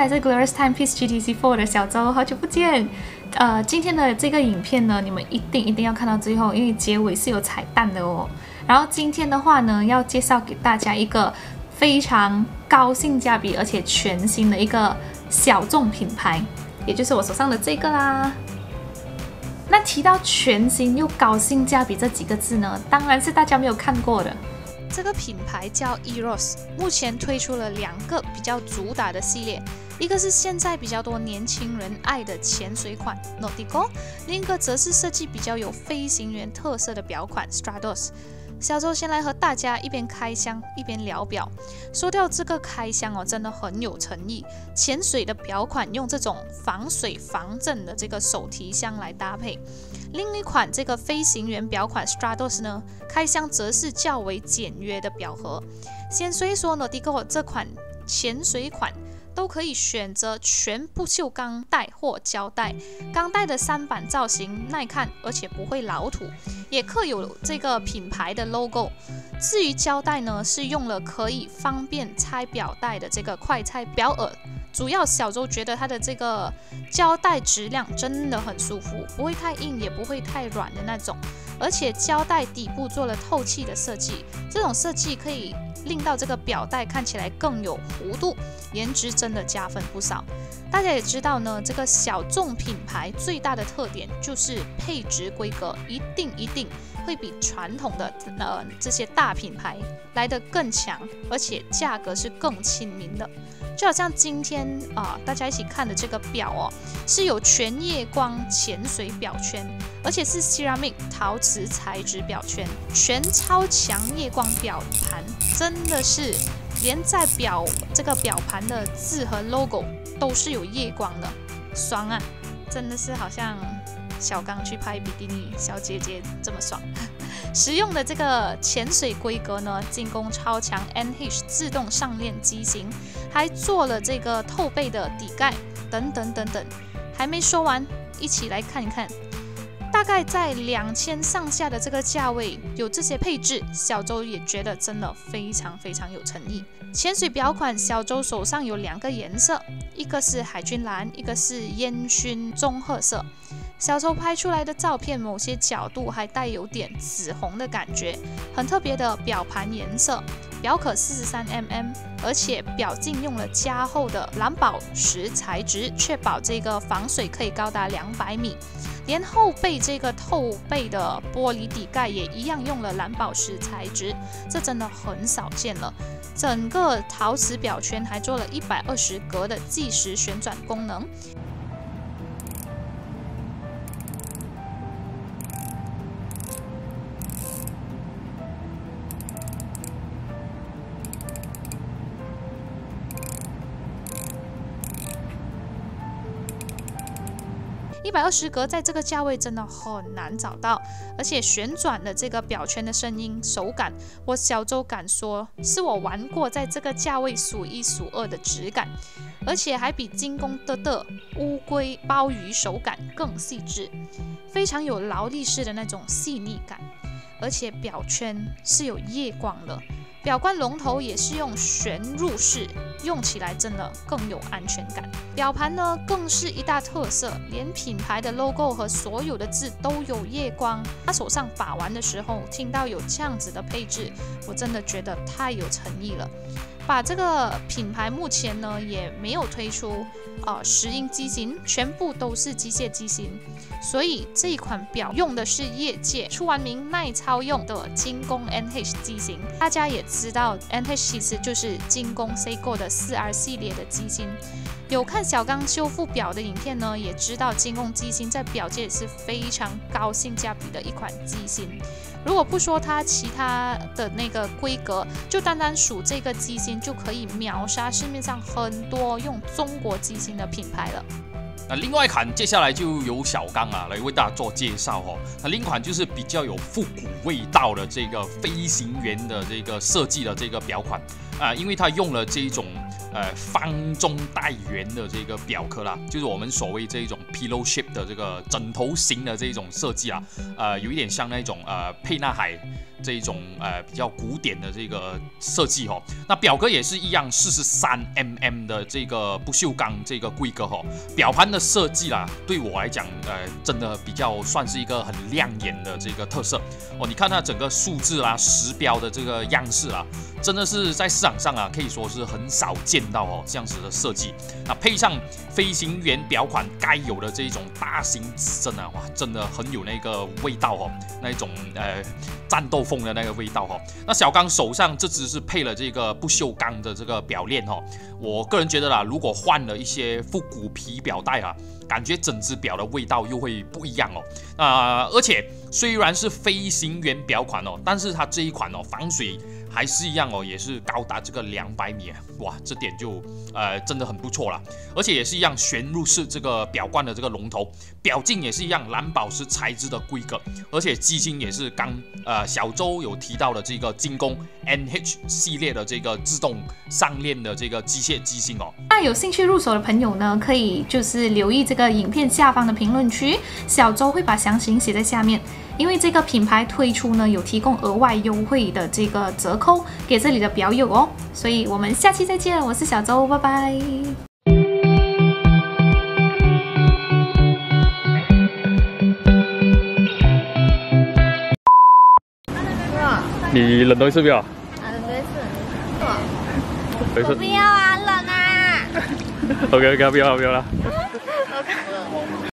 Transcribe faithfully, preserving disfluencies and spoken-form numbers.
来自 Glorious Timepiece G T C 四的小周，好久不见。呃，今天的这个影片呢，你们一定一定要看到最后，因为结尾是有彩蛋的哦。然后今天的话呢，要介绍给大家一个非常高性价比而且全新的一个小众品牌，也就是我手上的这个啦。那提到全新又高性价比这几个字呢，当然是大家没有看过的。这个品牌叫 Eros， 目前推出了两个比较主打的系列，一个是现在比较多年轻人爱的潜水款 Nautico， 另一个则是设计比较有飞行员特色的表款 Stratos。小周先来和大家一边开箱一边聊表。说到这个开箱哦，真的很有诚意。潜水的表款用这种防水防震的这个手提箱来搭配，另一款这个飞行员表款 Stratos 呢，开箱则是较为简约的表盒。先说一说 Nautico 这款潜水款。都可以选择全不锈钢带或胶带，钢带的三板造型耐看，而且不会老土，也刻有这个品牌的 logo。至于胶带呢，是用了可以方便拆表带的这个快拆表耳。主要小周觉得它的这个胶带质量真的很舒服，不会太硬，也不会太软的那种。而且胶带底部做了透气的设计，这种设计可以令到这个表带看起来更有弧度，颜值真的加分不少。大家也知道呢，这个小众品牌最大的特点就是配置规格一定一定会比传统的呃这些大品牌来得更强，而且价格是更亲民的。就好像今天啊、呃、大家一起看的这个表哦，是有全夜光潜水表圈，而且是 ceramic 陶瓷材质表圈，全超强夜光表盘，真的是连在表这个表盘的字和 logo 都是有夜光的，爽啊！真的是好像小刚去拍比基尼小姐姐这么爽。实用的这个潜水规格呢，精工超强 N H 自动上链机型，还做了这个透背的底盖等等等等。还没说完，一起来看一看。大概在两千上下的这个价位，有这些配置，小周也觉得真的非常非常有诚意。潜水表款，小周手上有两个颜色，一个是海军蓝，一个是烟熏棕褐色。小周拍出来的照片，某些角度还带有点紫红的感觉，很特别的表盘颜色。表可四十三 毫米，而且表径用了加厚的蓝宝石材质，确保这个防水可以高达两百米。连后背这个透背的玻璃底盖也一样用了蓝宝石材质，这真的很少见了。整个陶瓷表圈还做了一百二十格的计时旋转功能。一百二十格在这个价位真的很难找到，而且旋转的这个表圈的声音手感，我小周敢说是我玩过在这个价位数一数二的质感，而且还比精工的的乌龟鲍鱼手感更细致，非常有劳力士的那种细腻感，而且表圈是有夜光的。表冠龙头也是用旋入式，用起来真的更有安全感。表盘呢更是一大特色，连品牌的 logo 和所有的字都有夜光。他手上把玩的时候，听到有这样子的配置，我真的觉得太有诚意了。把这个品牌目前呢也没有推出呃石英机型，全部都是机械机型，所以这一款表用的是业界出完名耐操用的精工 N H 机型。大家也知道 N H 其实就是精工 Seiko 的 四 R 系列的机芯。有看小刚修复表的影片呢，也知道精工机芯在表界是非常高性价比的一款机芯。如果不说它其他的那个规格，就单单数这个机芯就可以秒杀市面上很多用中国机芯的品牌了。 那另外一款接下来就由小刚啊来为大家做介绍哦。那另一款就是比较有复古味道的这个飞行员的这个设计的这个表款啊，因为它用了这种呃方中带圆的这个表壳啦，就是我们所谓这种 pillow shape 的这个枕头型的这一种设计啊，呃，有一点像那种呃沛纳海这一种呃比较古典的这个设计哦。那表格也是一样，四十三 mm 的这个不锈钢这个规格哦。表盘的设计啦，对我来讲，呃，真的比较算是一个很亮眼的这个特色哦。你看它整个数字啦、时标的这个样式啦，真的是在市场上啊，可以说是很少见到哦这样子的设计。那配上飞行员表款该有的这一种大型指针啊，哇，真的很有那个味道哦，那一种呃战斗风的那个味道哦。那小刚手上这只是配了这个不锈钢的这个表链哦，我个人觉得啦，如果换了一些复古皮表带啊，感觉整只表的味道又会不一样哦。啊、呃，而且虽然是飞行员表款哦，但是它这一款哦防水还是一样哦，也是高达这个两百米，哇，这点就呃真的很不错啦。而且也是一样旋入式这个表冠的这个龙头，表径也是一样蓝宝石材质的规格，而且机芯也是刚呃小周有提到的这个精工 N H 系列的这个自动上链的这个机械机芯哦。 那有兴趣入手的朋友呢，可以就是留意这个影片下方的评论区，小周会把详情写在下面。因为这个品牌推出呢，有提供额外优惠的这个折扣给这里的表友哦，所以我们下期再见，我是小周，拜拜。 你冷多一次不要？ 啊，冷多一次。 没事。 不要啊，冷啊。 OK OK， 不要了不要了。